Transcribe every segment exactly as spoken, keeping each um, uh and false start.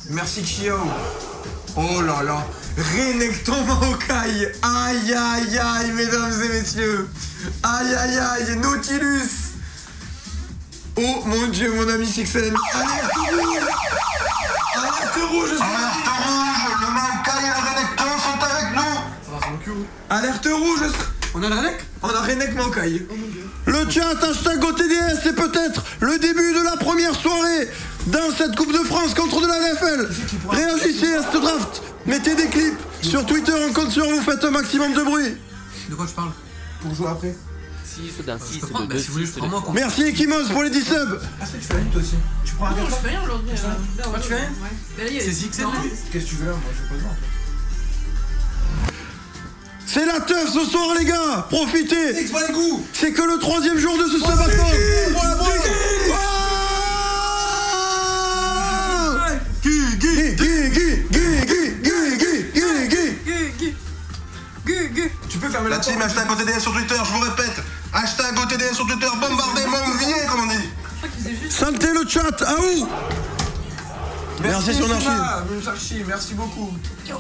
Merci Chiao. Oh là là. Renekton Maokai. Aïe aïe aïe, mesdames et messieurs. Aïe aïe aïe, Nautilus. Oh mon dieu, mon ami Sixen. Alerte rouge. Alerte rouge. Alerte rouge. Le Maokai et le Renekton sont avec nous. Alerte rouge. On a le Renek? On a Renek Maokai. Le chat, hashtag O T D S, c'est peut-être le début de la première soirée dans cette Coupe de France contre de la N F L. Réagissez à ce draft. Mettez des clips sur Twitter, on compte sur vous, faites un maximum de bruit. De quoi je parle? Pour jouer après. six d'un six prends, de bah, deux si vous voulez, je prends moi. Merci Ekimos pour les dix subs. Ah, c'est que tu fais la lutte aussi. Tu prends un Non, carton? je fais rien aujourd'hui. Toi, tu fais rien? Ouais. C'est Zixen. Qu'est-ce que tu veux là? Moi je veux pas le voir. C'est la teuf ce soir les gars. Profitez. X, pas les coups. C'est que le troisième jour de ce sabaton. Tu peux fermer La la team, porte. hashtag O T D S sur Twitter, je vous répète. Hashtag O T D S sur Twitter, bombardez-moi ou viez, comme on dit. Santé le chat, à où? Merci sur Merci l'archive. Archive, merci beaucoup.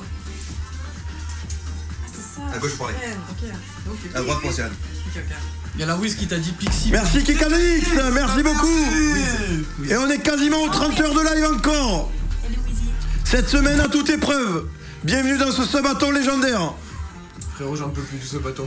C'est ça. À gauche pour aller. Ok. Ok. À droite pour Cyril. Ok, ok. Il y a la Wiz qui t'a dit Pixie. Merci Kikanix, merci beaucoup. Et on est quasiment aux trente heures de live encore. Cette semaine à toute épreuve. Bienvenue dans ce sabaton légendaire. Frérot, j'en peux plus de ce bâton.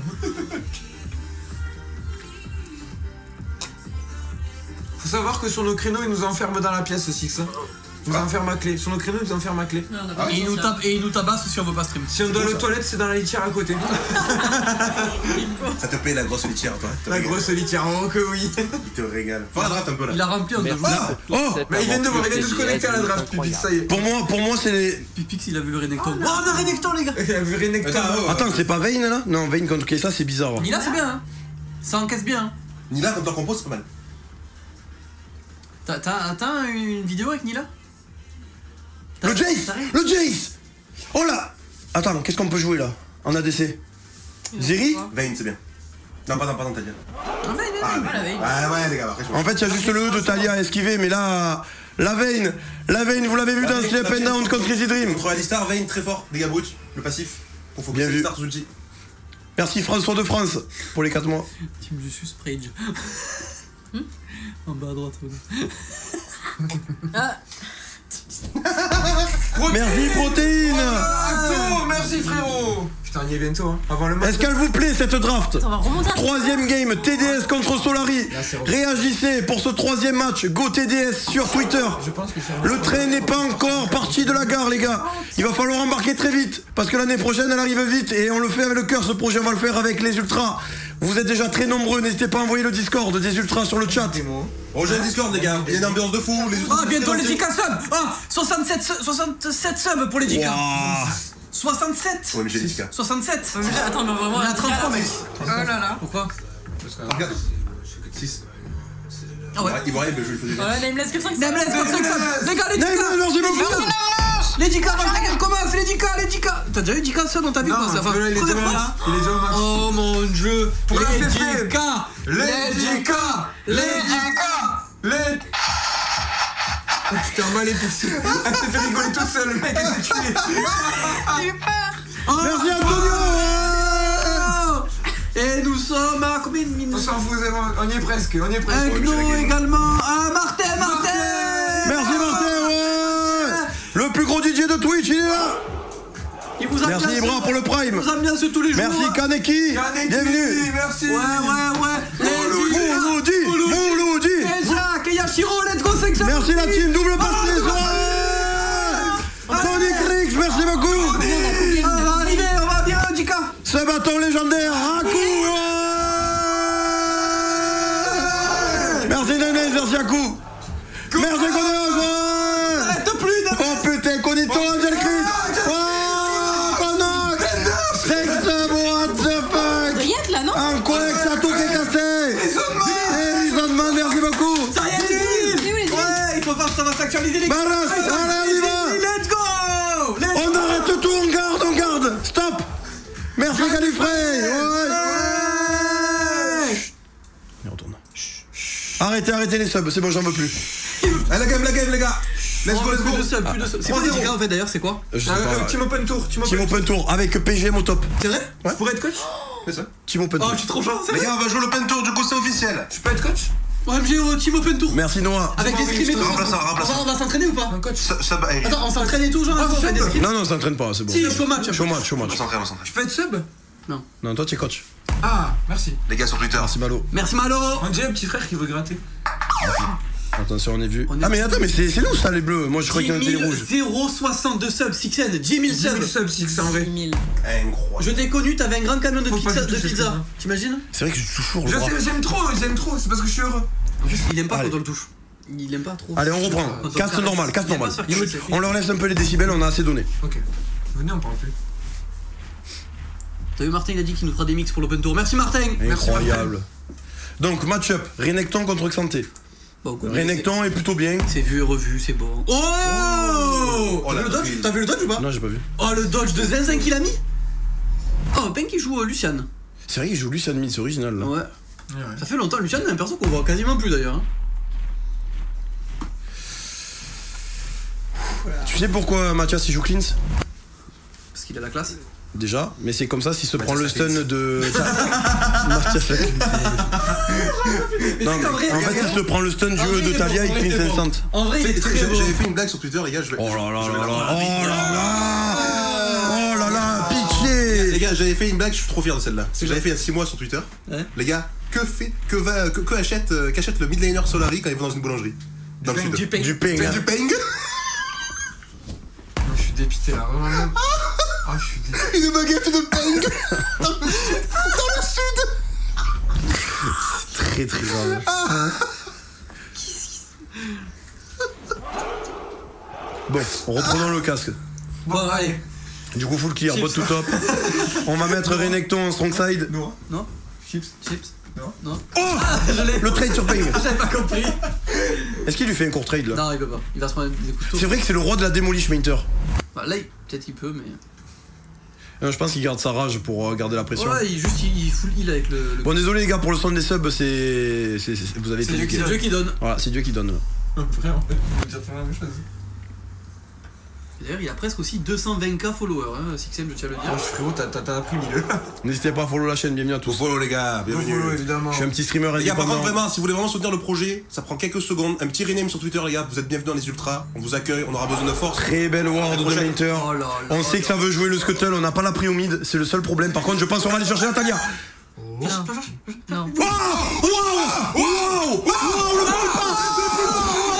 Faut savoir que sur nos créneaux, ils nous enferment dans la pièce, Six. Ils nous enferment à clé. Sur nos créneaux, ils nous enferment à clé. Non, on a pas Et il nous ça. tape et il nous tabasse si on veut pas stream. Si on doit aller aux toilettes, c'est dans la litière à côté. Ça te plaît la grosse litière, toi? La grosse litière, oh que oui. Il te régale. Faut la draft un peu là. Il a rempli un Merci de pour Oh, toute cette Mais ils viennent de voir, ils viennent de se aventure connecter à la T D S draft publique, ça y est. pour moi, pour moi c'est les... Pipix, il a vu le Renekton. Oh, on a Renekton, les gars. Il a vu Renekton. Attends, Attends, c'est pas Vayne là? Non, Vayne contre Kessa, c'est bizarre. Nila, c'est bien, hein. Ça encaisse bien. hein. Nila, comme toi compose, c'est pas mal. T'as- T'as t'as une vidéo avec Nila? Le T'as- Jace, t'as rien le Jace. Oh là. Attends, qu'est-ce qu'on peut jouer là? En A D C. Zeri? Vayne, c'est bien. Non, pardon, pardon, Talia. Ah, ouais, Ah, pas la Vayne. ouais, ouais, les gars, après je En fait, il y a juste le E de Talia à esquiver, mais là, la Vayne, la Vayne, vous l'avez vu dans Slap and Down contre Easy Dream. Contre Alistar, Vayne très fort, dégâts bruts, le passif. Pour Bien focuser vu. Alistar sous ulti. Merci François de France pour les quatre mois. Team Lucius Prage. En bas à droite. Ah, Merci Protéine. Acto, merci frérot. Putain, on y est bientôt, hein. Avant le match. Est-ce qu'elle vous plaît cette draft? on va remonter à Troisième game, T D S contre Solari. c'est bon. Réagissez pour ce troisième match, Go T D S sur Twitter. Je pense que c'est Le train n'est pas encore parti de la gare, les gars. Il va falloir embarquer très vite, parce que l'année prochaine, elle arrive vite, et on le fait avec le cœur. Ce projet, on va le faire avec les ultras. Vous êtes déjà très nombreux, n'hésitez pas à envoyer le Discord des ultras sur le chat. des mots. Rejoins le Discord, les gars. Il y a une ambiance de fou. Les Ah, bientôt les dix K subs. Ah, soixante-sept, su- soixante-sept subs pour les dix K. Waouh. soixante-sept. Ouais, mais j'ai dit K. soixante-sept. Mais là, attends, mais vraiment. On est à trente-trois, mec. Oh là là. Pourquoi? Regarde. six. Ah ouais. Il va rien, mais je le faisais. Voilà, Nameless comme ça. Nameless comme ça, comme ça. Les gars, les dix K. Nameless, merci Les beaucoup. dix K. Les dix K, avant que la game commence, les dix K, les dix K. T'as déjà eu dix K subs dans ta vie, Non, quoi, ça parce que là, il est première déjà au fois, max. là. Il est déjà au max. Oh mon dieu. Pour la les F F. dix K. Les dix K. Les dix K. Les... Oh, putain, mal et poussé. Elle s'est fait rigoler toute seule, le mec, elle s'est tué. Merci Antonio. Et nous sommes à combien de On minutes? s'en fout, c'est bon, on y est presque, on y est presque. Avec nous également à Martin, Martin. Merci Martin, ouais. Le plus gros D J de Twitch, il est là. Il vous Merci ambiance- Ibra pour le prime. Il vous ambiance tous les jours. Merci Kaneki. Kaneki, Bienvenue. merci. Ouais, ouais, ouais. Les dix K. Mouloudi, Mouloudi. Et Jacques et Yashiro, let's go, cinq cents. Merci la team, double passé. Sonic Rix, merci beaucoup. On va arriver, on va bien, dix K. Ce bâton légendaire, Haku. Merci Nenes, merci Haku. Merci Konos. Arrête plus de... Oh putain, Konito, Angel Chris. Oh, Konos. Sex, what the fuck. Brillette là, non? Un coex à tout qui est cassé. Et Lisonman, merci beaucoup. Ça y est, les C'est où, les villes. Ouais, il faut voir, ça va s'actualiser les... Barras, allez, on y va. Let's go. Let's On arrête tout, on garde, on garde. Stop. Merci Galifrey. Ouais. Et on tourne. Arrêtez, arrêtez les subs, c'est bon, j'en veux plus. Allez, la game, la game, les gars. Let's go, let's Plus de go. sub, plus de sub. C'est quoi les J K en fait d'ailleurs, c'est quoi? Je sais Euh, pas. euh, Team Open Tour, Team Team Open Open Tour avec P G M au top. C'est vrai? Tu pourrais être coach? Fais ça. Team Open Oh, Tour. je suis trop chaud, c'est Les vrai? gars, on va jouer l'Open Tour, du coup c'est officiel. Tu peux être coach? O M G au Team Open Tour. Merci Noah. Avec des scrims et tout. Remplaçant, remplaçant. On va s'entraîner ou pas? Un coach. Ça, ça, eh, Attends, on s'entraîne et tout, genre, on fait des scrims. Non, non, on s'entraîne pas, c'est bon. Si, show match. Show match, show on match. s'entraîne, on s'entraîne. Je peux être sub? Non, toi, tu es coach. Ah, merci. Les gars sur Twitter. Merci, Malo. Merci Malo. On dirait un petit frère qui veut gratter. Attention, on est vu. On est- Ah, mais attends, mais c'est c'est nous ça, les bleus. Moi, je croyais qu'il y en avait les rouges. zéro soixante-deux subs, Sixen, dix mille dix mille subs. subs, six en vrai. mille. Incroyable. Je t'ai connu, t'avais un grand camion de Faut pas pizza. du tout De cette pizza. pizza. T'imagines? C'est vrai que je suis toujours Je le bras. sais, j'aime trop, j'aime trop, c'est parce que je suis heureux. En plus, il aime pas Allez. quand on le touche. Il aime pas trop. Allez, on reprend. Quand on Casse caresse. normal, casse Il aime pas normal. se faire caresser. On leur laisse un peu les décibels, on a assez donné. Ok. Venez, on parle plus. T'as vu, Martin, il a dit qu'il nous fera des mix pour l'Open Tour. Merci, Martin. Incroyable. Donc, match-up. Renekton contre Xanté. Bon, quoi, Renekton est plutôt bien. C'est vu et revu, c'est bon. Oh, Oh, T'as la vu le dodge? drill. T'as vu le dodge ou pas? Non, j'ai pas vu. Oh, le dodge de Zinzin qu'il a mis. Oh, Ben qui joue euh, Lucian. C'est vrai qu'il joue Lucian Mid, c'est original là. Ouais. Ouais, ouais. Ça fait longtemps, Lucian, un perso qu'on voit quasiment plus d'ailleurs. hein. Tu sais pourquoi Mathias il joue cleans? Parce qu'il a la classe. Déjà, mais c'est comme ça s'il se prend le Mathias stun Lacleans. de. Mathias Lacleans. Non, mais en vrai, en fait, il se prend le stun du en E vrai, de il est Talia, bon, il il cleans est bon. instant. En vrai, il est Tu sais très que bon. j'avais fait une blague sur Twitter, les gars. Je vais. Oh là là je vais là la là. rendre. Oh là là. Oh là là, pitié. Les gars, j'avais fait une blague, je suis trop fier de celle-là. C'est que j'avais fait il y a six mois sur Twitter. Ouais. Les gars, que fait, que va, que, que achète, euh, qu'achète le midlaner Solari quand il va dans une boulangerie? Dans le pain, sud. du pain. Du ping. Fait du ping. Non, je suis dépité là, vraiment. Ah, je suis dépité. Une baguette de ping. Dans le sud. Dans le sud. Très très grave. Bon, reprenons le casque. Bon, allez. Du coup, full clear, bot to top. On va mettre Renekton en strong side. Non. Non? Chips. Chips? Non. Non? Oh Je l'ai. Le trade sur ping. J'avais pas compris. Est-ce qu'il lui fait un court trade là? Non, il peut pas. Il va se prendre des couteaux. C'est vrai que c'est le roi de la démolish Minter. Bah, là, il- peut-être il peut, mais. Euh, Je pense qu'il garde sa rage pour euh, garder la pression. Ouais, il, juste il, il full heal avec le. le... Bon, désolé les gars pour le son des subs, c'est. c'est- c'est- Vous avez C'est été Dieu qui niqués. C'est le jeu qui donne. Voilà, c'est Dieu qui donne. Vraiment, je veux dire la même chose. Et d'ailleurs, il a presque aussi deux cent vingt K followers, hein, Sixem, je tiens à le Oh, dire. frérot, t'as t'as appris mille. N'hésitez pas à follow la chaîne, bienvenue à tous. Follow les gars, Follow, bienvenue. évidemment. Je suis un petit streamer Les gars, par indépendant. contre, vraiment, si vous voulez vraiment soutenir le projet, ça prend quelques secondes. Un petit rename sur Twitter, les gars, vous êtes bienvenus dans les ultras. On vous accueille, on aura besoin de force. Très belle ward de prochaine. Minter. Oh là là On sait là que ça veut jouer le scuttle, on n'a pas la pris au mid, c'est le seul problème. Par contre, je pense qu'on va aller chercher Natalia. Non. Non. Wow Wow Wow Wow le petit pas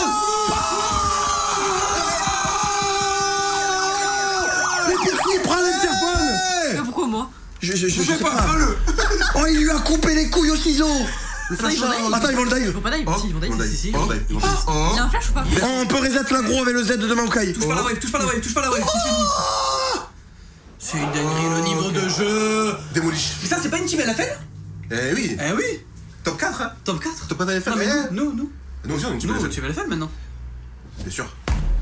Mais qu'est-ce qu'il prend l'interphone? Mais pourquoi moi? Je, je, je, Je je sais sais pas, pas. prends-le. Oh, il lui a coupé les couilles au ciseau. Attends, ils vont dive. Attends, ils vont le Ils dive. vont pas dive. Oh, Si, ils vont dive. on Si, dive. si, si. Oh, dive. Il y a un flash ou pas? Oh, on peut reset l'aggro avec le Z de Maokai. Touche pas la wave, touche pas la wave, touche pas la wave, c'est fini. C'est une dinguerie le niveau de jeu. Démolish. Mais ça, c'est pas une team L F L? Eh oui, Eh oui. top quatre, hein. Top quatre. Top quatre L F L, Non, mais eh. nous, nous, nous. Nous aussi, on est une team Nous, L F L. team L F L maintenant. Bien sûr.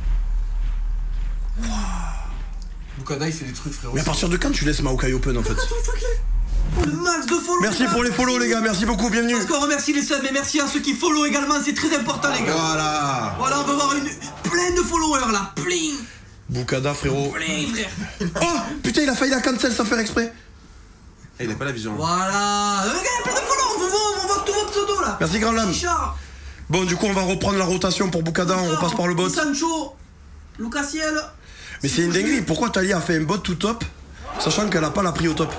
Bukada, il fait des trucs, frérot. Mais à partir de quand tu laisses Maokai open en fait? Oh, le max de follow. Merci pour les follow les gars, merci beaucoup, bienvenue. Parce qu'on remercie les subs, mais merci à ceux qui follow également, c'est très important les gars. Voilà. Voilà, on va voir une plein de followers là, plein, Bukada frérot. plein frère. Oh putain, il a failli la cancel sans faire exprès. Eh, il a pas la vision. Voilà, regarde, il y a plein de followers, on voit, on voit tous vos pseudos là. Merci Grand Lame. Richard, Bon, du coup, on va reprendre la rotation pour Bukada, on repasse par le bot. Sancho, Lucasiel. Mais c'est une dinguerie, pourquoi Talia a fait un bot tout top, sachant qu'elle a pas la pris au top?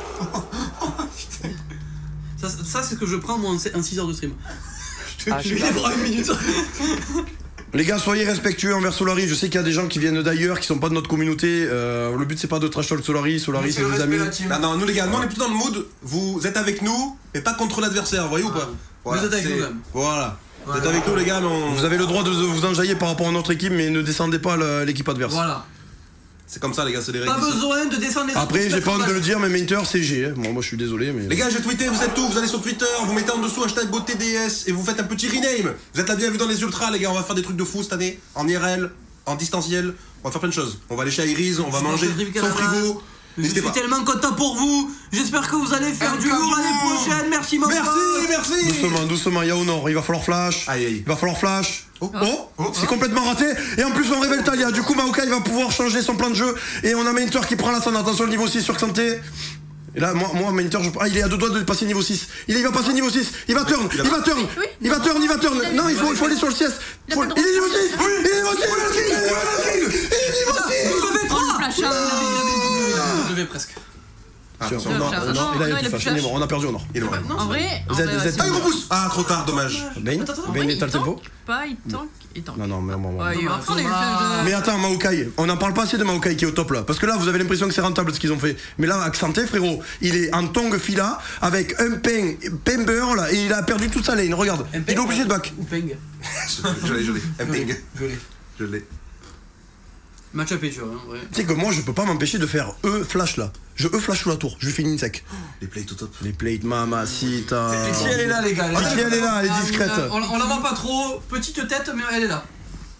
Ça, ça c'est ce que je prends moi en six heures de stream. Ah, je Je suis vais voir une minute. Les gars, soyez respectueux envers Solari, je sais qu'il y a des gens qui viennent d'ailleurs, qui sont pas de notre communauté. Euh, le but c'est pas de trash talk Solari, Solari c'est le des respect, amis. la team. Non, non, nous les gars, nous on est plutôt dans le mood. Vous êtes avec nous, mais pas contre l'adversaire, vous voyez ou pas? Voilà, Vous êtes avec c'est- nous, même. Voilà. Vous êtes Voilà. avec nous les gars, mais on... Vous avez le droit de vous enjailler par rapport à notre équipe, mais ne descendez pas la- l'équipe adverse. Voilà. C'est comme ça les gars, c'est les règles. Pas ici. besoin de descendre les autres Après, pour se j'ai pas mettre honte de en le dire, mais Minter c'est G. Hein. Bon, moi je suis désolé, mais. Les gars, j'ai tweeté, vous êtes où? Vous allez sur Twitter, vous mettez en dessous hashtag BotTDS et vous faites un petit rename. Vous êtes la bienvenue dans les ultras les gars, on va faire des trucs de fou cette année, en I R L, en distanciel, on va faire plein de choses. On va aller chez Iris, on va Je manger mange des trucs à son la frigo, Je N'hésitez suis pas. tellement content pour vous. J'espère que vous allez faire Un du lourd l'année cadeau. prochaine. Merci mon Merci, pote. merci. Doucement, doucement, il y a au nord, il va falloir flash. Aïe, aïe. Il va falloir flash. Oh, Oh, oh, c'est complètement raté. Et en plus, on révèle Talia. Du coup, Maokai va pouvoir changer son plan de jeu. Et on a Mainter qui prend la sonde. Attention, le niveau six sur Xanté. Et là, moi, moi Mainter, je... ah, il est à deux doigts de passer niveau six. Il, est, il va passer niveau six. Il va turn. Il va turn. Oui. Il va turn. Il va turn. Non, il faut, il faut aller sur le C S. Il a Faut- pas le Il est niveau droit. six. Il est niveau six. Il est niveau six. Il est niveau six. Vous levez Oh, trois. le flash, hein. Vous levez presque. Attention. Non, Non, non, non, non, il non, a il a été plus flash. flash. Il est mort. On a perdu au nord. Il est mort. En vrai, en Z, vrai, Z, ouais, Z. Ah, il repousse. Ah, trop tard, dommage. Bane. Attends, attends, Bane oui, est à il le tempo. tank pas, il tank, il tank. Non, non, mais non, non. Ouais, non, après, on a eu le dommage. flash de. Mais attends, Maokai, on n'en parle pas assez de Maokai qui est au top là. Parce que là, vous avez l'impression que c'est rentable ce qu'ils ont fait. Mais là, Xanté, frérot, il est en tong fila avec un ping, Pember là, et il a perdu toute sa lane. Regarde, Un il est obligé de back. Ou ping. Je l'ai, je l'ai. Un ping. Je l'ai. Je l'ai. Match-up est dur, hein, ouais. Tu sais que moi, je peux pas m'empêcher de faire E flash là. Je E flash sous la tour, je lui fais une sec. Les plays tout top. Les plates, mamacita. Et si elle est là, les gars. Ah, si elle est là, elle est Ah, discrète. euh, On, on la voit pas trop. Petite tête, mais elle est là.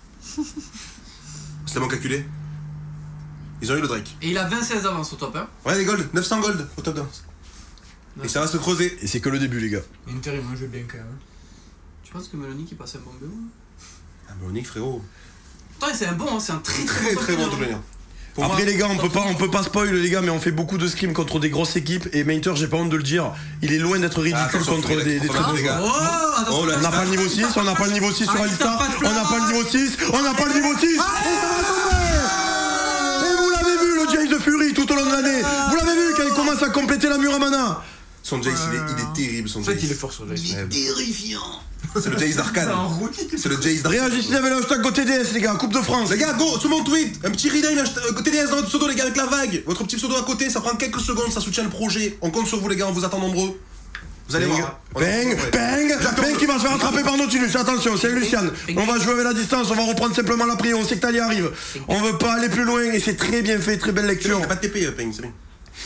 C'est tellement calculé. Ils ont eu le Drake. Et il a vingt-seize d'avance au top, hein. Ouais, les gold. neuf cents gold au top d'avance. Et ça va se creuser. Et c'est que le début, les gars. Inter, il joue bien quand même. Tu penses que Melanie qui passe un bon B O? Ah, mais Onyx, frérot. Putain, c'est un bon, hein, c'est un très Très très bon top top laner. laner. Pour Après, moi, les gars, on peut pas, on peut pas spoil, les gars, mais on fait beaucoup de scrims contre des grosses équipes. Et Mainter, j'ai pas honte de le dire, il est loin d'être ridicule attention, contre faut y des, aller, des faut très pas bons les joueurs. gars. Oh, attention. Oh là, On n'a pas le niveau six, on n'a pas le niveau six sur Ah, Alistar, pas de on n'a pas le niveau six, on n'a pas le niveau six, et ça va tomber. Et vous l'avez vu, le Jace de Fury tout au long de l'année. Vous l'avez vu quand il commence à compléter la Muramana. Son Jace, il est, il est terrible. Son En fait, Jace. il est fort sur le Ouais. Terrifiant. C'est le Jace d'Arcane. C'est le Jace d'Arcane. Réagissez avec le hashtag GoTDS, les gars, Coupe de France. Les gars, go, sur mon tweet, un petit rename, euh, T D S dans votre pseudo, les gars, avec la vague. Votre petit pseudo à côté, ça prend quelques secondes, ça soutient le projet. On compte sur vous, les gars, on vous attend nombreux. Vous allez Bang, voir. On- bang, ouais. bang, J'attends. bang qui va se faire attraper par Nautilus. Attention, c'est Lucian. On va jouer avec la distance, on va reprendre simplement la prise. On sait que Talia arrive. On veut pas aller plus loin et c'est très bien fait, très belle C'est bon, lecture. il a pas de T P, euh, Ping, c'est bien.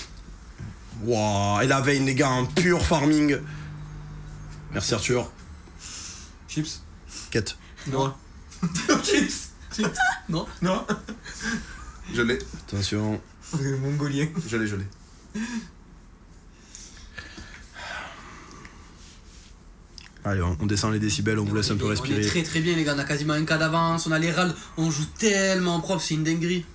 Wouah, et la veine, les gars, en pur farming. Merci Arthur. Chips. Quête. Non. Chips. Chips. Non. Non. Je l'ai, Attention. Mongolien. je l'ai, je l'ai. Allez, on on descend les décibels, on vous laisse un peu On est respirer. très très bien, les gars. On a quasiment un cas d'avance. On a les ralds. On joue tellement propre, c'est une dinguerie.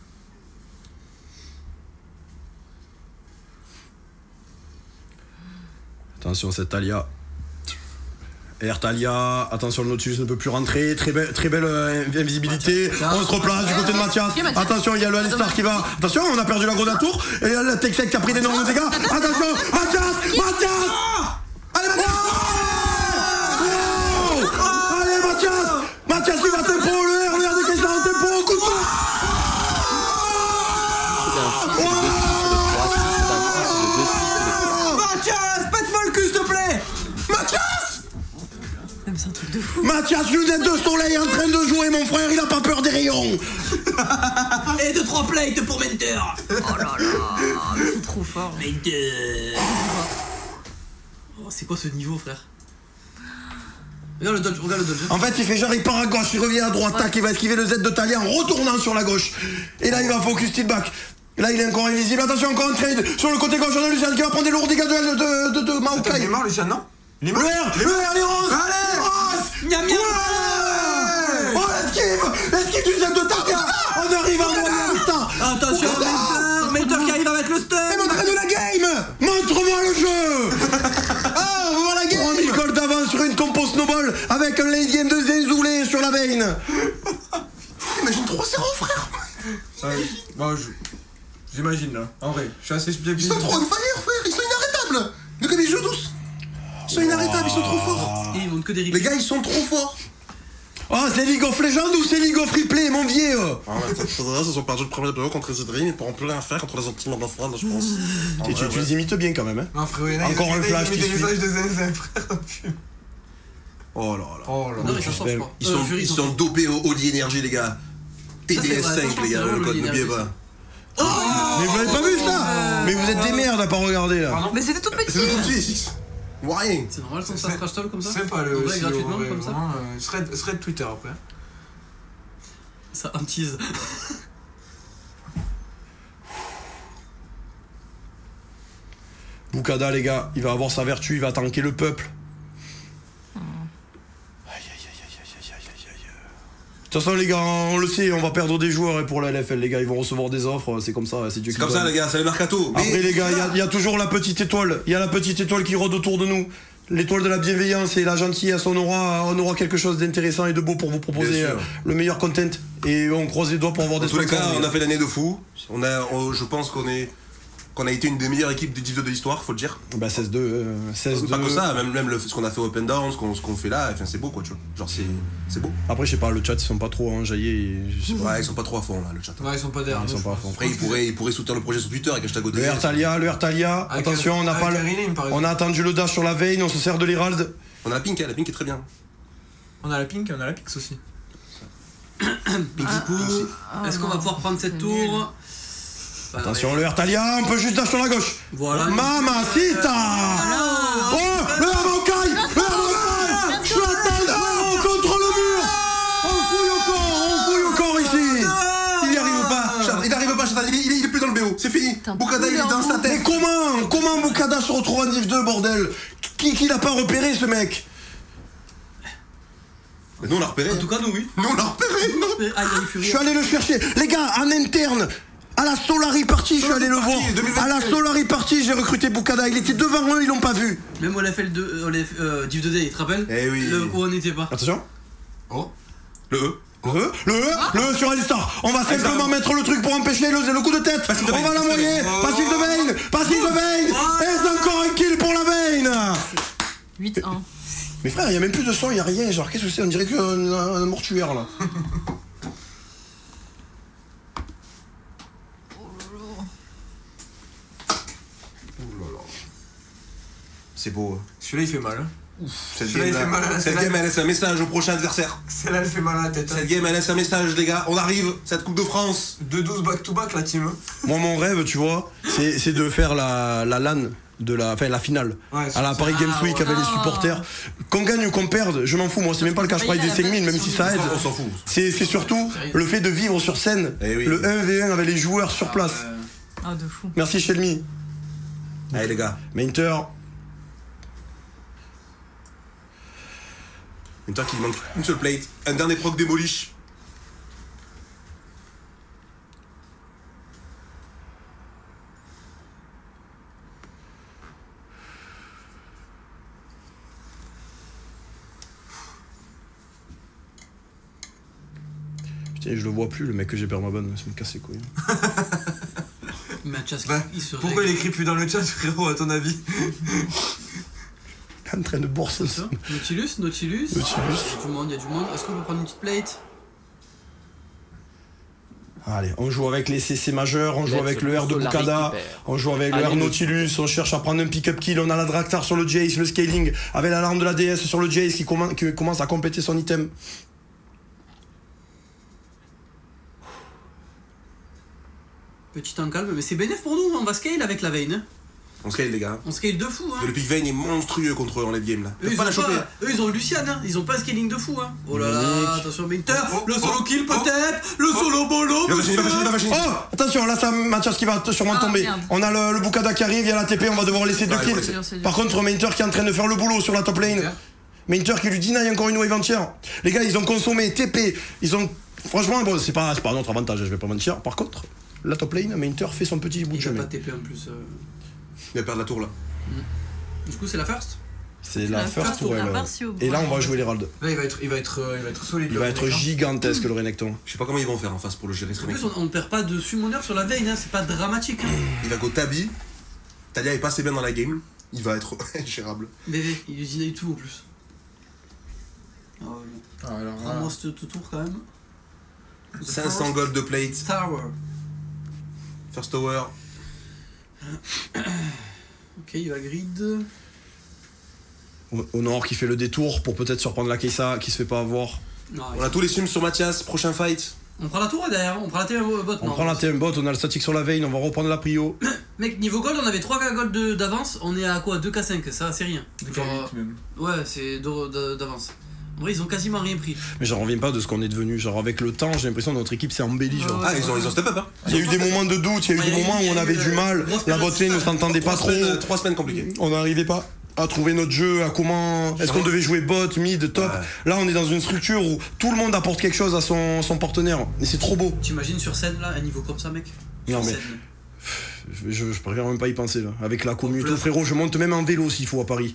Attention, cette Talia. Air Talia, attention, le Nautilus ne peut plus rentrer. Très belle, très belle euh, invisibilité. On se replace du côté de Mathias. Ok, Mathias. Attention, il y a le Alistar qui va. Attention, on a perdu la grosse tour. Et là, le Texec qui a pris d'énormes dégâts. Attention, Mathias, Mathias. Allez, Mathias. Wow. Allez, Mathias. Mathias qui va tempo, le R, regardez qu'il est en tempo, coup de poing. Mathias, pète-moi le cul, s'il te plaît. Mathias. Mais c'est un truc de fou. Mathias, lunette de soleil en train de jouer, mon frère, il a pas peur des rayons. Et deux trois plates pour Mentor. Oh là là, mais c'est trop fort. Mentor. Oh, c'est quoi ce niveau, frère? Regarde le dodge, regarde le dodge. En fait, il fait genre, il part à gauche, il revient à droite, tac, il va esquiver le Z de Talia en retournant sur la gauche. Et là, il va focus tilt back. Là, il est encore invisible. Attention, encore un trade sur le côté gauche. On a Lucian qui va prendre des lourds dégâts de, de, de, de Attends, il est Maokai. mort, Lucien, non? Il est Le mort. R, le R, les roses. Allez. Les roses. Miam miam. Ouais. Oh, l'esquive, l'esquive du Z de Talia. On arrive à envoyer Alistar. Attention, Mentor. Mentor qui arrive avec le stun. Et montrez-nous la game. Montre-moi le jeu. Ah, on va voir la game. trois mille gold d'avance sur une compo snowball avec un late game de Zenzoulé sur la veine. Imagine trois zéro, frère. Ouais. Bon, je. J'imagine là. En vrai, je suis assez Ils sont trop on fire, frère, ils sont inarrêtables. Le gars, ils jouent tous. Ils sont inarrêtables, ils sont trop forts. Et ils montent que des Les replays. gars, ils sont trop forts. Oh, c'est League of Legends ou c'est League of Replay, mon vieux? Ah ouais, ça se sont perdus le premier période contre les Dream, ils pourront plus rien faire contre les Antilles en France, je pense. En Tu, vrai, tu ouais. les imites bien quand même, hein. Non, frérot, il y en a, Encore il y en a, un il flash met qui des suit. messages de Zenzen, frère. Oh là là. Oh là Non, là. ils s'en sortent pas. Ils Euh, sont, Fury, ils s'en sont sortent. dopés au Holy Energy, les gars. T Ça, c'est D S vrai, ça, je cinq, pense les que gars, c'est le vraiment code, Holy n'oubliez Energy, pas. Mais vous l'avez pas vu ça? Mais vous êtes des merdes à pas regarder là. Pardon? Mais c'était tout petit. C'est le petit, six. Ou rien. C'est normal, sans ça crash talk comme ça. C'est pas En le. vrai, si, gratuitement, en vrai, comme ça. vraiment, euh, thread, thread Twitter après. Ça un tease. Bukada, les gars, il va avoir sa vertu, il va tanker le peuple. De toute façon, les gars, on le sait, on va perdre des joueurs pour la L F L, les gars, ils vont recevoir des offres, c'est comme ça, c'est Dieu qui C'est comme ça, les gars, c'est le mercato. Après, Mais les gars, il y, y a toujours la petite étoile, il y a la petite étoile qui rôde autour de nous. L'étoile de la bienveillance et la gentillesse, on aura, on aura quelque chose d'intéressant et de beau pour vous proposer euh, le meilleur content. Et on croise les doigts pour avoir dans des tous les sponsors, cas, on gars. a fait l'année de fou. On a, on- je pense qu'on est, qu'on a été une des meilleures équipes de Div deux de l'histoire, faut le dire. Bah seize deux, euh, seize deux. Pas que ça, même, même le, ce qu'on a fait au Open Down, ce qu'on ce qu'on fait là, enfin, c'est beau quoi, tu vois. Genre, c'est c'est beau. Après, je sais pas, le chat, ils sont pas trop enjaillés. je sais pas. Ouais, ils sont pas trop à fond là, le chat. Ouais, ils sont pas derrière. Ils sont pas à fond. Après, ils pourraient, ils pourraient soutenir le projet sur Twitter avec hashtag O T Le S. Ertalia, le Ertalia, Avec attention, un- on n'a avec pas un le... rename, par On exemple. a attendu le dash sur la veine, on se sert de l'Herald. On a la pink, hein, la pink est très bien. On a la pink et on a la pix aussi. Pink Ah, coup. Ah, Est-ce qu'on non. va pouvoir prendre cette C'est tour nul. Bah, Attention, ouais. le Ertalia, on peut juste dash sur la gauche. Voilà. Mamacita. Oh, le Hermokai, le Hermokai. Je l'attends, oh, contre le mur. On fouille au corps, on fouille au corps ici. Il n'y arrive pas, Chad, il n'arrive pas, Chad, il, est- il est- il est plus dans le B O, c'est fini. Putain, Bukada, il est dans sa Mais tête. comment, comment Bukada se retrouve en Div deux, bordel? Qui, qui l'a pas repéré, ce mec? Mais nous on l'a repéré. En tout cas, nous, oui. Nous on l'a repéré. Aïe, aïe, Je Fury. suis allé le chercher. Les gars, en interne, à la Solari Party, je suis allé le Party, voir. deux mille vingt-deux. À la Solari Party, j'ai recruté Bukada. Il était devant eux, ils l'ont pas vu. Même au L F L deux, au L F, euh, Div deux D, il te rappelle Eh oui. Le où on n'était pas. Attention. Oh. Le E. Le E, le E, le E sur Alistar. On va simplement Alistar. mettre le truc pour empêcher le, le coup de tête. Passif de On Vayne, va passif de l'envoyer. Vayne. Passif de Vayne. Passif de Vayne. Et c'est encore un kill pour la Vayne. huit un. Mais frère, il y a même plus de son, il y a rien. Genre, qu'est-ce que c'est? On dirait qu'un un mortuaire là. C'est beau. Celui-là il fait mal. hein. Cette Celui-là, il fait mal à game, la cette tête. game elle laisse un message au prochain adversaire. Celle-là elle fait mal à la tête. hein. Cette game elle laisse un message les gars, on arrive, cette Coupe de France. deux douze back to back la team. Moi, mon rêve, tu vois, c'est c'est de faire la, la LAN. De la, enfin, la finale Ouais, à la Paris Ah, Games Week ouais. avec les Ah. supporters. Qu'on gagne ou qu'on perde, je m'en fous, moi c'est même pas le cash prize des cinq mille, même si ça aide. On s'en fout. C'est c'est surtout le fait de vivre sur scène, Eh oui. le un v un avec les joueurs sur place. Euh, Ah, de fou. Merci Shelmy. Allez les gars. Mainter, Une fois qu'il manque une seule plate, un dernier proc démolish. putain, je le vois plus, le mec que j'ai perdu ma bonne, ça me casse les couilles. Mathias, Bah, il se pourquoi il règle. écrit plus dans le chat frérot à ton avis? En train de boire ça. Ça Nautilus, Nautilus. Nautilus. Il y a du monde, il y a du monde. Est-ce qu'on peut prendre une petite plate? Allez, on joue avec les C C majeurs, on joue Let's avec le R de Solari Bukada, récupère. on joue avec le Allez, R le- Nautilus, on cherche à prendre un pick-up kill, on a la Draktar sur le Jace, le scaling, avec l'alarme de la D S sur le Jace qui, commen- qui commence à compléter son item. Petit temps calme, mais c'est bénéf pour nous, on va scale avec la veine. hein. On scale les gars. On scale de fou, hein. Le pick Vayne est monstrueux contre eux en late game là. Eux Ils ils, peuvent pas ont la choper. pas, eux, ils ont Lucian, hein. Ils ont pas un scaling de fou, hein. Oh là là, Dominique. attention, Minter. Oh, Le oh, solo oh, kill oh, peut-être. Le solo bolo. Il va machiner, il va machiner, il va machiner. Oh, attention, là c'est Mathias qui va sûrement Ah, tomber. merde. On a le, le Bukada qui arrive, il y a la T P, on va devoir laisser deux Ouais, kills. ouais, c'est dur, c'est dur. Par contre, Mainter qui est en train de faire le boulot sur la top lane. Ok. Mainter qui lui deny encore une wave entière. Les gars, ils ont consommé T P, ils ont. Franchement, bon, c'est pas, c'est pas notre avantage, je vais pas mentir. Par contre, la top lane, Mainter fait son petit bout de Il va chemin. pas T P en plus. euh. Il va perdre la tour là. Du coup, c'est la first. C'est la La first first, ouais, la là. partie au Et là, on va bout. jouer l'Herald. Là il va être il va être euh, il va être solide. Il le va être mec, hein. gigantesque le Renekton. Je sais pas comment ils vont faire en face pour le gérer ce En mec. plus, on, on perd pas de summoner sur la veine, hein. C'est pas dramatique. Hein. Il va go Tabi. Talia est pas assez bien dans la game. Il va être ingérable. B V, il deny tout en plus. Ah ouais, bon. Ah, alors, là, Prends-moi ce ce tour quand même. The cinq cents first gold de plate. Tower. First tower. Ok, il va grid. Honor qui fait le détour pour peut-être surprendre la Keisa qui se fait pas avoir. Non, On a tous les sums sur Mathias. Prochain fight. on prend la tour et derrière, on prend la T M bot. On non. prend la T M bot, on a le static sur la veine, on va reprendre la prio. Mec, niveau gold, on avait trois K gold de- d'avance, on est à quoi deux K cinq, ça c'est rien. deux K Genre, huit même. ouais, c'est d'euros de- d'avance. En vrai, ils ont quasiment rien pris. Mais j'en reviens pas de ce qu'on est devenu. Genre, avec le temps, j'ai l'impression que notre équipe s'est embellie. Genre. Ah, ils ont, ils ont step up, hein. Il y a eu des moments de doute, il y a eu des moments où on avait du mal. La botlane ne s'entendait pas trop. Semaines, trois semaines compliquées. On n'arrivait pas à trouver notre jeu, à comment. Est-ce qu'on devait jouer bot, mid, top. Ouais. Là, on est dans une structure où tout le monde apporte quelque chose à son, son partenaire. Et c'est trop beau. T'imagines sur scène là, un niveau comme ça, mec? Non, Sur mais- scène. Je, je, je préfère même pas y penser là. Avec la commu et tout, pleure. frérot, je monte même en vélo s'il faut à Paris.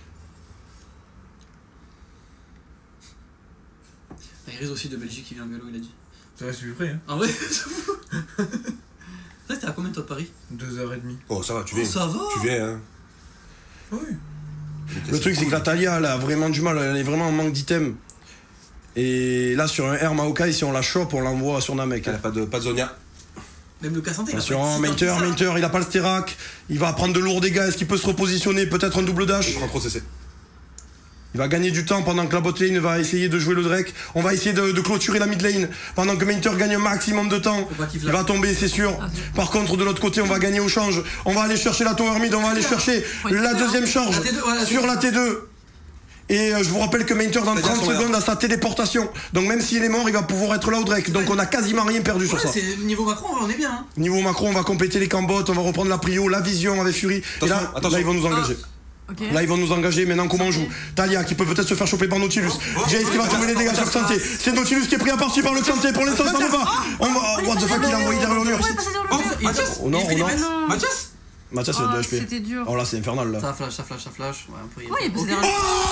Il risque aussi de Belgique qui vient en vélo, il a dit. Ça reste plus près, hein. En vrai, j'avoue. Ça, c'était à combien toi de Paris? Deux heures et demie. Oh, ça va, tu Oh, viens. ça va. Tu viens, hein. Oui. Le truc, c'est que la Talia, elle a vraiment du mal, elle est vraiment en manque d'items. Et là, sur un R Maokai, si on la chope, on l'envoie sur Namek. Elle a pas de, pas de Zonia. Même le Cassanté. il a Attention, pas de Mainter, ça. Mainter, il a pas le Sterak. Il va prendre de lourds dégâts. Est-ce qu'il peut se repositionner? Peut-être un double dash. Je prends trop C C. Il va gagner du temps pendant que la bot lane va essayer de jouer le Drake. On va essayer de, de clôturer la mid lane pendant que Mainter gagne un maximum de temps. Faut pas qu'il Il flash. va tomber, c'est sûr. Par contre, de l'autre côté, on va gagner au change. On va aller chercher la tower mid, on va aller chercher la deuxième charge La T deux, ouais, la T deux. sur la T deux. Et euh, je vous rappelle que Mainter dans C'est-à-dire trente son secondes a sa téléportation. Donc même s'il est mort, il va pouvoir être là au Drake. Donc on a quasiment rien perdu sur Ouais, ça. c'est niveau Macron, on est bien. Hein. Niveau macro, on va compléter les cambots, on va reprendre la prio, la vision avec Fury. Et là, Attention, attention. là, ils vont nous engager. Ok. Là, ils vont nous engager. Maintenant, comment on joue? Talia qui peut peut-être se faire choper par Nautilus. Jace qui va tomber les dégâts sur Xanté. C'est Nautilus qui est pris à partie par le Xanté. Pour l'instant, ça ne va. On va. What the fuck, il a envoyé derrière le mur. Ouais, passez dans le Oh, mur. Mathias Oh non, Il fait oh des non. messes. Non. Mathias Mathias, il a Ah, deux H P. c'était dur. Oh là, c'est infernal là. Ça flash, ça flash, ça flash. Ouais, on peut y Pourquoi il est passé Ok. derrière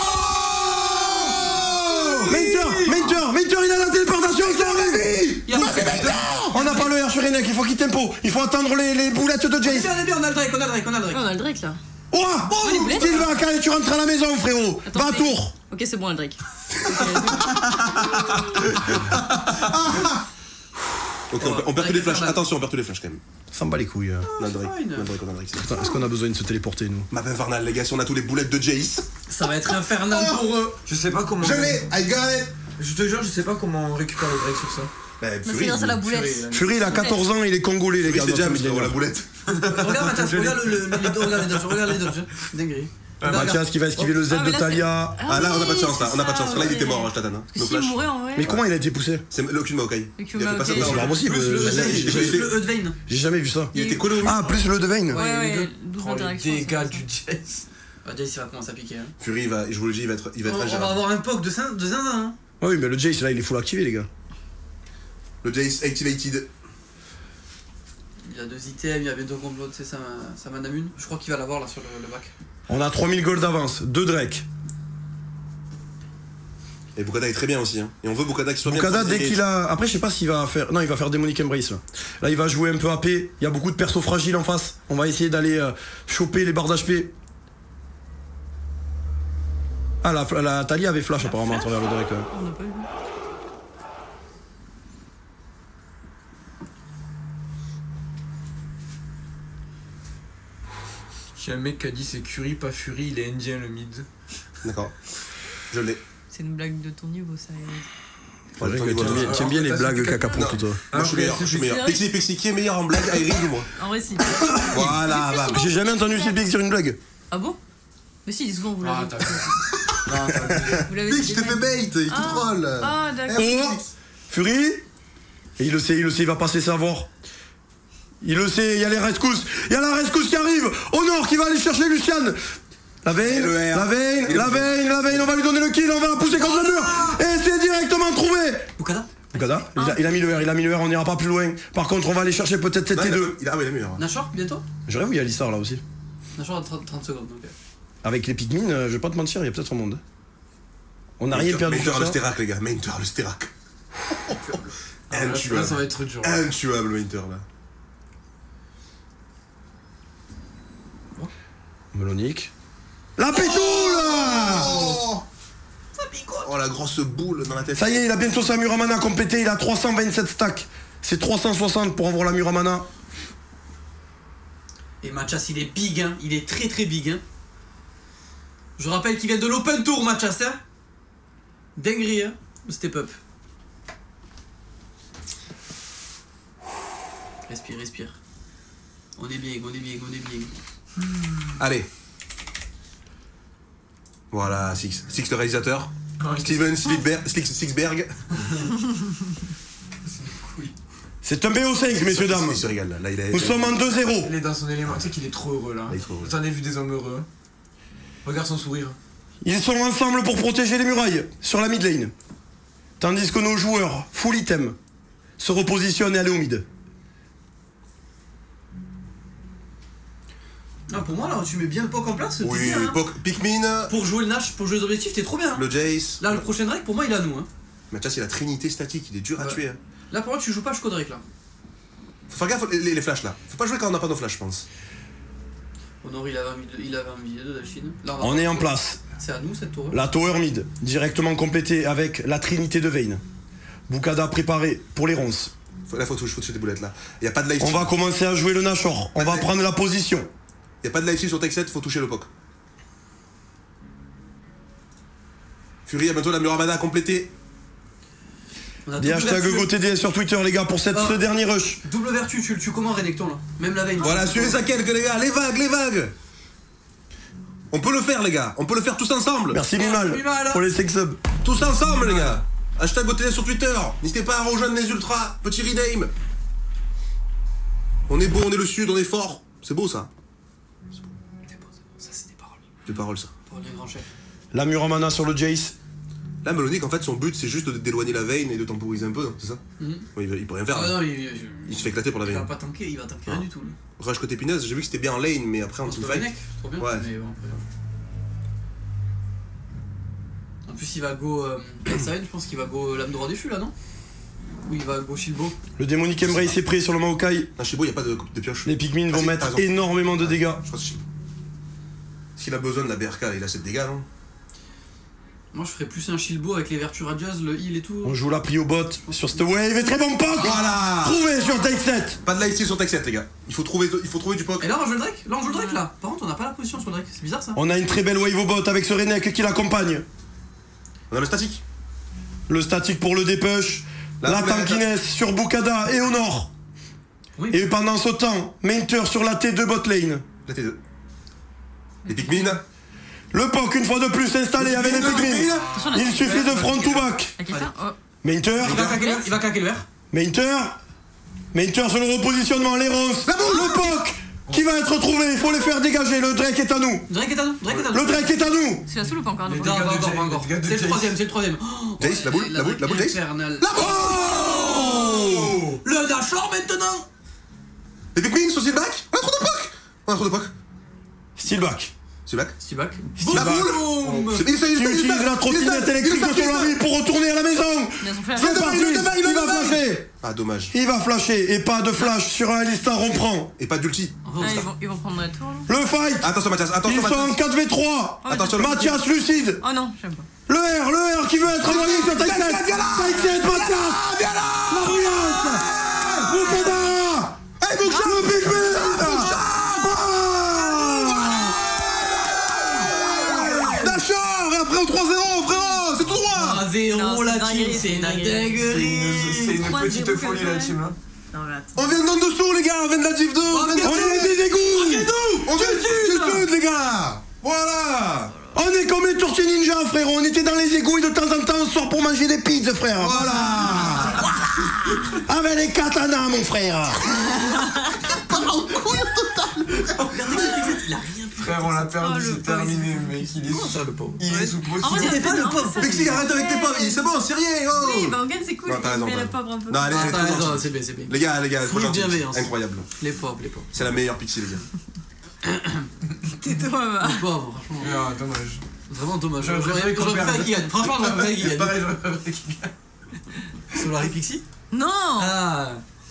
Mainter, Mainter, Mainter, il a la téléportation, c'est vas-y. Il y a- On n'a pas le R sur Renek, il faut qu'il tempo. Il faut attendre les, les boulettes de On est Jace. bien, on est bien, on a le Drake, on a le Drake, on a le Oh, Drake. on a le Drake là. Oh, les boulettes. Style va, quand tu rentres à la maison, frérot. Attends, Va à c'est- tour. Ok, c'est bon, le Drake. Ok, on, perd- on perd tous les flashs. Drake, Attention, on perd tous les flashs quand même. Ça me bat les couilles. euh. On a le Drake. fine. On a le Drake, on a le Drake. c'est bon. Putain, est-ce qu'on a besoin de se téléporter, nous? Map infernale, les gars, si on a tous les boulettes de Jace. Ça va être infernal pour eux. Je sais pas comment. I got it. Je te jure, je sais pas comment on récupère le Drake sur ça. Bah, Mais c'est Fury, grâce à la Fury, boulette. Fury, là. Fury, il a quatorze ans, il est congolais, les gars. c'est notre James, midlaner. frérot, la boulette. Regarde Mathias, regarde le, le, le, les- regarde les dodges, regarde les dodges. Dinguerie. Regarde, Mathias qui va esquiver le Z Ah, mais de là, Talia. Ah là, on a pas de chance, là. On a pas de chance. Là, il était mort, hein, je t'attends. hein. No S'il flash. mourait en vrai. Mais comment il a été poussé? C'est le cul de Maokai. Le cul Il a fait pas ça Maokai. de C'est pas possible. Plus le euh, E j'ai- de j'ai- Vayne, le E de Vayne. J'ai jamais vu ça. Il était collé au Ah, plus le de Vayne. Ouais, les ouais, deux. double Oh, les interaction. dégâts c'est du ça. Jace. Ah, Jace, il va commencer à piquer. Hein. Fury, il va, je vous le dis, il va être, il va On, être on va ingérable. avoir un poke de zin- de zinzin. Hein. Ah oui, mais le Jace là, il est full activé, les gars. Le Jace activated. Il a deux items, il y a bientôt complot, c'est sa, sa manamune. Je crois qu'il va l'avoir là sur le, le bac. On a trois mille gold d'avance, deux Drake. Et Bukada est très bien aussi. Hein. Et on veut Bukada qui soit bien. Bukada, pour dès ses qu'il engages. a. Après, je sais pas s'il va faire. Non, il va faire Demonic Embrace là. Là, il va jouer un peu A P. Il y a beaucoup de persos fragiles en face. On va essayer d'aller euh, choper les barres d'H P. Ah, la, la Talia avait flash apparemment à travers le Drake. ouais. On n'a pas eu. J'ai un mec qui a dit c'est Curie, pas Fury, il est indien le mid. D'accord. Je l'ai. C'est une blague de ton niveau, ça. Ouais, Ouais, T'aimes ton bien, niveau, t'aimes bien les Alors, blagues t'as- cacapoutes, toi. Moi je suis ok, meilleur, je suis c'est- meilleur. c'est Pixie, Pixie, qui est meilleur en blague, Irene ou moi? En vrai, si. Voilà, bah. J'ai jamais entendu Sylvie dire une blague. Ah bon? Mais si, souvent vous Ah, l'avez. t'as Non, t'as Vous l'avez Pix, dit je te fais bait, il te Ah. troll. Ah, d'accord. Oh Fury. Et il le sait, il le sait, il va pas se laisser avoir. Il le sait, il y a les rescousses. Il y a la rescousse qui arrive. Au nord, qui va aller chercher Luciane. La veine, Le R. la veine, la veine, la veine, on va lui donner le kill, on va la pousser contre le mur. Et c'est directement trouvé. Bukada Bukada, il a, il a mis le R, il a mis le R, on n'ira pas plus loin. Par contre, on va aller chercher peut-être cette Non, T il a- deux. il a- Ah oui, il a meilleur. Nashor, bientôt J'aurais vu, il y a l'histoire là aussi. Nashor dans trente, trente secondes. Donc, euh. Avec les Pikmin, euh, je vais pas te mentir, il y a peut-être un monde. On n'a rien perdu Mainter sur le ça. Sterak, les gars. Mainter le Sterak. Ah, là, là, ça va Intuable. être dur. Intuable, Mainter là. Melonique. La pétoule. Oh Oh la grosse boule dans la tête. Ça y est, il a bientôt sa Muramana complétée, il a trois cent vingt-sept stacks. C'est trois cent soixante pour avoir la Muramana. Et Mathias, il est big, hein. Il est très très big, hein. Je rappelle qu'il vient de l'Open Tour, Mathias, hein. Dinguerie, hein. Step up. Respire, respire. On est bien, on est bien, on est bien. Allez. Voilà, Six. Six le réalisateur. Steven Sixberg. C'est un B O cinq, messieurs, dames. Il se régale là. Là, il est... Nous sommes en deux zéro. Il est dans son élément, tu sais qu'il est trop heureux là. Il est trop heureux. J'en ai vu des hommes heureux. Regarde son sourire. Ils sont ensemble pour protéger les murailles sur la mid lane. Tandis que nos joueurs, full item, se repositionnent et allaient au mid. Ah, pour moi, là, tu mets bien le P O C en place. t'es Oui, bien, hein. Pok- Pikmin, Pour jouer le Nash, pour jouer les objectifs, t'es trop bien. hein. le Jace. Là, le prochain Drake, pour moi, il est à nous. Hein. Mathias, il a la trinité statique, il est dur à Ouais. tuer. Hein. Là, pour moi, tu joues pas jusqu'au Drake là. Faut faire gaffe les, les flashs là. Faut pas jouer quand on n'a pas nos flashs, je pense. Honor, il avait un mid- il avait un milieu de Dachine. Là, va On est en place. C'est à nous cette tour. La tower mid, directement complétée avec la trinité de Vayne. Bukada préparé pour les ronces. Faut- Là, faut toucher, faut toucher des boulettes là. Y a pas de live On steal. va commencer à jouer le Nashor. On va prendre la position. Y a pas de live steal sur Tech sept, faut toucher le P O C. Fury, à bientôt la Muramana complétée. On a Des double hashtags vertu. GoTD sur Twitter, les gars, pour cette, Ah. ce dernier rush. Double vertu, tu le tues comment Renekton là? Même la veille. Voilà, suivez ça quelques les gars, les vagues, les vagues. On peut le faire les gars, on peut le faire tous ensemble. Merci Merci, Mimal Mimal. pour les sex subs. Tous ensemble les gars. Hashtag GoTD sur Twitter. N'hésitez pas à rejoindre les ultras. Petit rename. On est beau, on est le sud, on est fort. C'est beau ça. C'est beau, c'est beau. Ça, c'est des paroles. Des paroles ça. Paroles d'un grand chef. La Muramana sur le Jace. Là, Melonic, en fait, son but c'est juste de- d'éloigner la veine et de temporiser un peu, c'est ça? Mhm. Oui, il, va- il peut rien faire. Ah là. non, il, il, Il se fait éclater pour la il va veine. pas tanker, il va tanker rien du tout. Lui. Rush côté Pineuse, j'ai vu que c'était bien en lane, mais après en Contre teamfight. Renek, trop bien. Ouais. Mais bon, après, euh. En plus, il va go. Euh, Saren, je pense qu'il va go lame droit déchu là, non? Ou il va go Shilbo. Le Démonic Embrace est prêt sur le Maokai. Non, chez Beau, il n'y a pas de, de pioche. Les Pikmin Ah, vont si, mettre par exemple. énormément de dégâts. Je crois que c'est chez Beau. S'il a besoin de la B R K, il a cette dégâts, non? Moi, je ferais plus un Shilbo avec les vertus radieuses, le heal et tout. On joue la prio bot sur cette wave et très bon P O C. Voilà. Trouvé sur Take sept. Pas de live steal sur Tech sept, les gars. Il faut trouver, il faut trouver du P O C. Et là, on joue le Drake. Là, on joue le Drake là. Par contre, on n'a pas la position sur le Drake. C'est bizarre ça. On a une très belle wave au bot avec ce Renek qui l'accompagne. On a le statique. Le statique pour le dépush. La La, flèche. tankiness sur Bukada et Honor. Oui. Et pendant ce temps, Mainter sur la T deux bot lane. La T deux. Les Pikmin. Le P O C une fois de plus installé avec les Pikmin. Attention, là. Il suffit de front to back. Ok, ça. Oh. Mainter. Il va claquer le il va claquer le R. Mainter. Mainter sur le repositionnement, les ronces. Le P O C qui va être trouvé. Il faut les faire dégager. Le Drake est à nous. Drake est à nous. Drake est à nous. Le Drake est à nous. C'est la soul ou pas encore Les nous dégâts Non, de pas encore, Jace, pas encore. les dégâts de C'est le Jace. troisième, c'est le troisième. Oh, Jace, la boule, la boule, la boule, Jace. Infernal. La Oh Le Dashor maintenant. Les Pikmin sur Steelback. On a trop de P O C. On a trop de P O C. Still back. Steelback. Steelback. Still back. Boum. C'est- il est- il est- Tu il est- utilises la il est- trottinette il est- électrique il est- de son ami pour retourner à la maison. Ils ont fait C'est la- parti. il le devant, il le Il va devant. flasher. Ah, dommage. Il va flasher et pas de flash sur un Alistar, on prend. Et pas d'ulti. Oh, Ah, ils ça. vont, ils vont prendre la tour là. Le fight. Attention, Mathias. Ils Attention, sont en Mathias. quatre v trois. Oh, Attention, le Mathias lucide. Oh non, j'aime pas. Le R, le R qui veut être noyé sur Take sept. Take sept, Mathias. La brillance. Bukada. Hey, Bookshot. Le Pikmin. Dashor. Et après au trois zéro, frérot. C'est tout droit. À zéro Non, la c'est team, dinguerie, c'est c'est une dinguerie. C'est dinguerie. une, c'est une trois petite zéro folie comme la ça. team là. Non, mais attends. On vient d'en dessous, les gars. On vient de la div deux. On vient de On est des égouts. On vient du sud, les gars. Voilà. On est comme les Tortues Ninja, frère. On était dans les égouts et de temps en temps on sort pour manger des pizzas, frère. Voilà. Avec les katanas, mon frère. Il a rien pu. Frère, on l'a perdu, Oh, le c'est pauvre, terminé, il mec. Il est Comment ça, le pauvre? Il est sous En vrai, pression. c'est pas le pauvre. Pixie, arrête avec tes pommes. C'est bon, c'est rien. Oh. Oui, bah Hogan c'est cool. Non, t'as raison, Mais t'as le raison. pauvre un peu. Non, allez, Ah, allez, t'as trop raison, gentil. c'est bien, c'est bien. Les gars, les gars, trop Full gentil. bienveillance. Incroyable. Les pauvres, les pauvres. C'est la meilleure Pixie, les gars. Tais-toi, va. Les pauvres, franchement. Ah, dommage. Vraiment dommage. J'aurais J'aurais préféré qu'on j'aurais préféré perde. qu'il gagne. Franchement, j'aurais préféré qu'il gagne. Pareil, j'aurais préféré qu'il gagne. Solari Pixie. Non. Ah.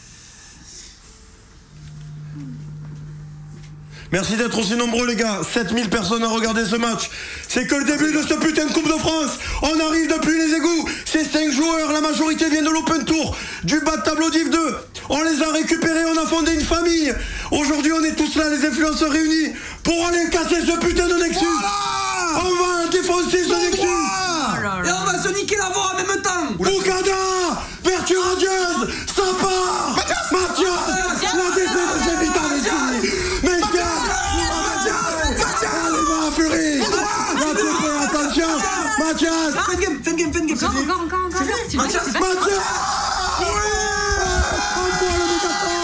Merci d'être aussi nombreux, les gars. sept mille personnes à regarder ce match. C'est que le début de cette putain de Coupe de France. On arrive depuis les égouts. C'est cinq joueurs, la majorité viennent de l'Open Tour, du bas de tableau Div deux. On les a récupérés, on a fondé une famille. Aujourd'hui, on est tous là, les influenceurs réunis, pour aller casser ce putain de Nexus. On va défoncer ce Nexus. Oh là Et là. on va se niquer la voix en même temps. Bukada, vertu radieuse, ça part. Mathias, la défaite de Jevita Messi. Mathias, allez va, Fury. Mathias, attention, Mathias, fin de game, fin de game, fin de game. Encore, encore, encore, encore. Tu Mathias, c'est pas- Mathias. Encore le mégaphone.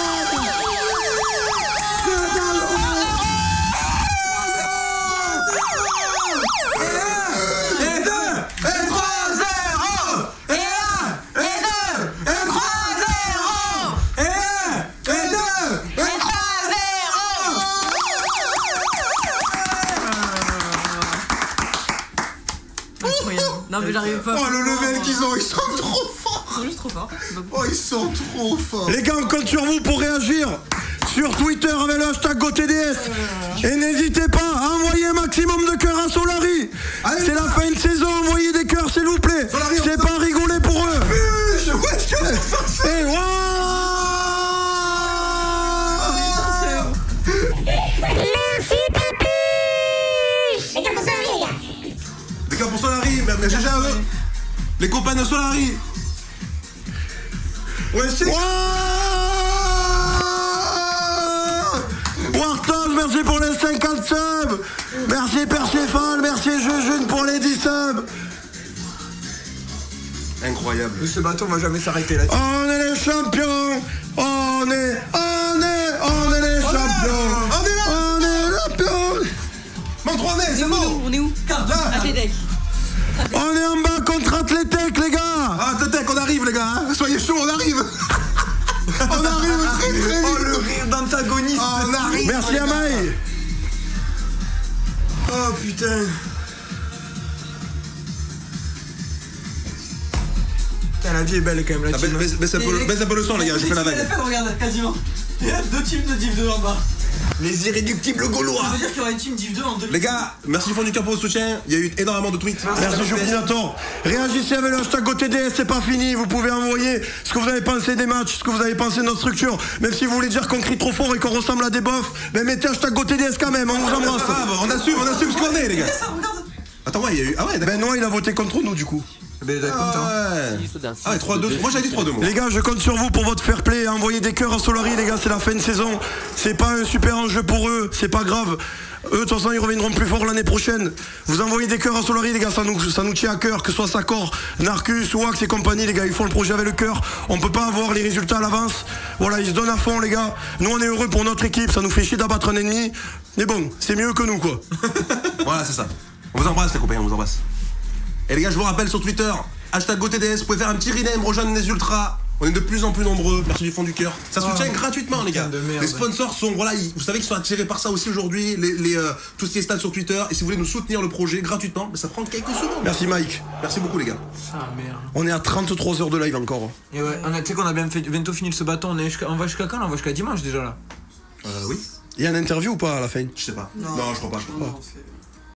Et deux, et trois, zéro. Et un, et deux, et trois, zéro. Et un, et deux, et trois, zéro. Incroyable. Non, mais j'arrive pas. Oh le level qu'ils ont, ils sont trop forts. Ils sont juste trop forts. Oh ils sont trop forts. Les gars, on compte sur vous pour réagir sur Twitter avec le hashtag GoTDS. Et n'hésitez pas à envoyer un maximum de cœurs à Solari. C'est la fin de saison, envoyez des cœurs s'il vous plaît. C'est pas rigoler pour eux. Et Les gars pour Solari, mais G G à eux. Les copains de Solari. ouais, c'est... Warthog, merci pour les cinquante subs. Merci Perséphone, merci Jejune pour les dix subs. Incroyable. Ce bateau va jamais s'arrêter là. On est les champions. On est, on est, on est les champions. On est là. On est les champions. Montre on est, c'est On est bon. où On est où À tes decks. On est en bas contre Athletic, les gars. Ah, Tetek, on arrive les gars, hein. Soyez chauds, on arrive. On arrive très très vite. Oh le rire d'antagoniste. Oh, on arrive. Merci Amaï. Oh putain. Putain, la vie est belle quand même, la Ah, team. baisse, baisse un peu le- baisse un peu le son les gars, j'ai fait la vague. Regarde, quasiment. Il y a deux teams de Div deux en bas. Les irréductibles gaulois. Ça veut dire qu'il y aura une team Div deux en deux. Les gars, merci du fond du cœur pour votre soutien. Il y a eu énormément de tweets. Merci Jupinator. Réagissez avec le hashtag GoTDS, c'est pas fini. Vous pouvez envoyer ce que vous avez pensé des matchs, ce que vous avez pensé de notre structure. Même si vous voulez dire qu'on crie trop fort et qu'on ressemble à des bofs, mais mettez hashtag GoTDS quand même, on vous embrasse. Ah, bah, on assume, on assume ce qu'on est les gars. Attends, ouais, il y a eu. Ah ouais, d'accord. Benoît il a voté contre nous du coup. Ben d'accord, content. Ah ouais. Ah ouais, trois deux. Moi j'avais dit trois deux moi. Les gars, je compte sur vous pour votre fair play. Envoyez des cœurs à Solari, les gars, c'est la fin de saison. C'est pas un super enjeu pour eux, c'est pas grave. Eux, de toute façon, ils reviendront plus fort l'année prochaine. Vous envoyez des cœurs à Solari, les gars, ça nous, ça nous tient à cœur. Que ce soit Sakor, Narcus, Wax et compagnie, les gars, ils font le projet avec le cœur. On peut pas avoir les résultats à l'avance. Voilà, ils se donnent à fond, les gars. Nous, on est heureux pour notre équipe. Ça nous fait chier d'abattre un ennemi. Mais bon, c'est mieux que nous, quoi. Voilà, c'est ça. On vous embrasse les copains, on vous embrasse. Et les gars, je vous rappelle sur Twitter, hashtag GoTDS, vous pouvez faire un petit rename, rejoindre les ultras. On est de plus en plus nombreux, merci du fond du cœur. Ça soutient Oh, gratuitement les gars. putain de merde. Les sponsors sont, voilà, ils- vous savez qu'ils sont attirés par ça aussi aujourd'hui, les, les, euh, tout ce qui est stats sur Twitter. Et si vous voulez nous soutenir le projet gratuitement, ben, ça prend quelques secondes. Merci, Mike. Merci beaucoup les gars. Ah merde. On est à trente-trois heures de live encore. Et ouais, on a- tu sais qu'on a bien fait, bientôt fini ce bâton. On, est jusqu'à- on va jusqu'à quand là? On va jusqu'à dimanche déjà là. Euh, oui. Il y a une interview ou pas à la fin? Je sais pas. Non, je crois pas. Je crois pas. Non, c'est-